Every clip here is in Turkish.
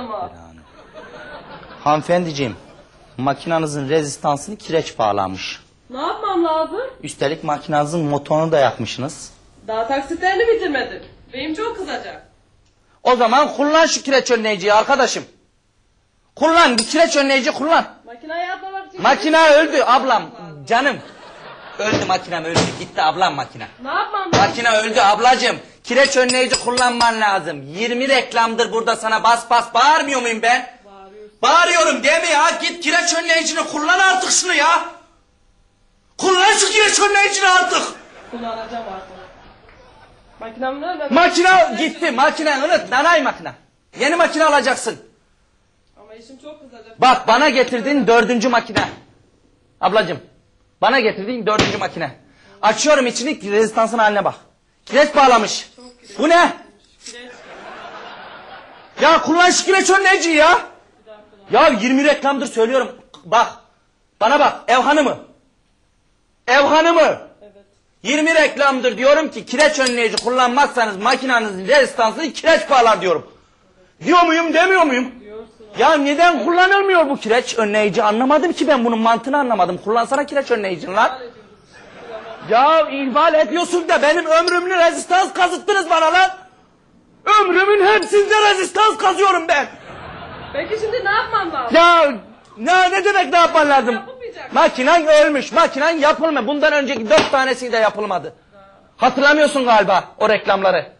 mı? Hanımefendiciğim, makinanızın rezistansını kireç bağlamış. Ne yapmam lazım? Üstelik makinanızın motorunu da yakmışsınız. Daha taksitlerini bitirmedim. Beyim çok kızacak. O zaman kullan şu kireç önleyiciyi arkadaşım. Kullan, bu kireç önleyici kullan. Makinayı atmamak için... Makine öldü ablam, canım. Öldü makinem, öldü. Gitti ablam makine. Ne yapmam lazım? Makine öldü ablacığım. Kireç önleyici kullanman lazım. 20 reklamdır burada sana bas bas bağırmıyor muyum ben? Bağırıyorum değil mi ya? Git kireç önleyicini kullan artık şunu ya. Kullan şu kireç önleyicini artık. Kullanacağım artık. Makinem nerede? Makine gitti, makine unut, nanay makine. Yeni makine alacaksın. Ama işim çok kızacak. Bak bana getirdiğin 4. makine. Ablacığım, bana getirdiğin 4. makine. Açıyorum içini, rezistansın haline bak. Kireç bağlamış. Bu ne? Kireç. Ya kullan şu kireç önleyiciyi ya. Ya 20 reklamdır söylüyorum. Bak, bana bak, ev hanımı. Ev hanımı. Evet. 20 reklamdır diyorum ki kireç önleyici kullanmazsanız makinenizin rezistansını kireç bağlar diyorum. Diyor muyum demiyor muyum? Diyorsun. Ya neden kullanılmıyor bu kireç önleyici anlamadım ki ben bunun mantığını anlamadım. Kullansana kireç önleyicini lan. Ya ihmal ediyorsun da benim ömrümlü rezistans kazıttınız bana lan. Ömrümün hepsinde rezistans kazıyorum ben. Peki şimdi ne yapmam lazım? Ya ne demek ne yapman lazım? Yapılmayacak. Makinen ölmüş, makinen yapılmıyor. Bundan önceki 4 tanesi de yapılmadı. Hatırlamıyorsun galiba o reklamları.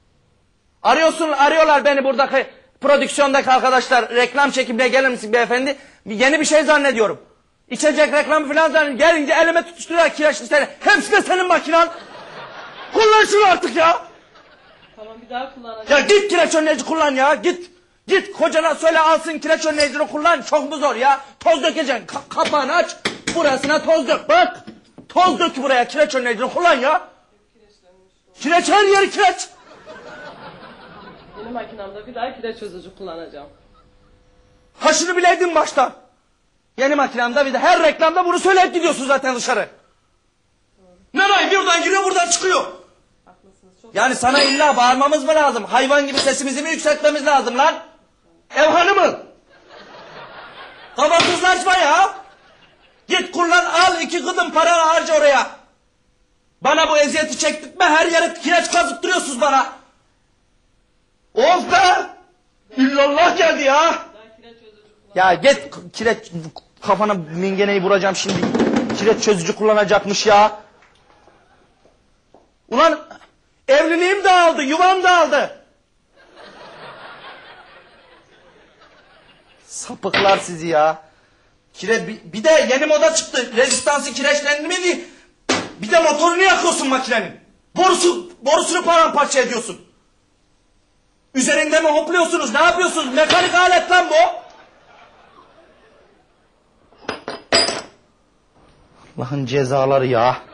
Arıyorlar beni buradaki prodüksiyondaki arkadaşlar. Reklam çekimine gelir misin beyefendi? Yeni bir şey zannediyorum. İçecek reklamı falan zannediyorum. Gelince elime tutuşturuyorlar kireçli seni. Hepsi de senin makinen. Kullan şunu artık ya. Tamam bir daha kullanacağım. Ya git kireç önleyici kullan ya git. Git kocana söyle alsın kireç önleyicini kullan. Çok mu zor ya? Toz dökeceksin. Kapağını aç. Burasına toz dök bak. Toz dök buraya kireç önleyicini kullan ya. Kireç her yeri kireç. Yeni makinemde bir daha kireç çözücü kullanacağım. Ha şunu bileydin baştan. Yeni makinemde bir de her reklamda bunu söyleyip gidiyorsun zaten dışarı. Nereye buradan giriyor buradan çıkıyor. Haklısınız çok. Yani sana illa bağırmamız mı lazım? Hayvan gibi sesimizi mi yükseltmemiz lazım lan? Ev hanımı. Kafasızlaşma ya. Git kullan al 2 gıdım para harca oraya. Bana bu eziyeti çektirtme her yere kireç kazıttırıyorsunuz bana. Of be. İllallah geldi ya. Daha kireç çözücü kullan. Ya git kireç kafana mingeneyi vuracağım şimdi. Kireç çözücü kullanacakmış ya. Ulan evliliğim dağıldı, yuvam dağıldı. Sapıklar sizi ya. Bir de yeni moda çıktı. Rezistansı kireçlendirmedi. Bir de motorunu yakıyorsun makinenin. Borusunu paramparça ediyorsun. Üzerinde mi hopluyorsunuz? Ne yapıyorsunuz? Mekanik alet lan bu. Allah'ın cezaları ya.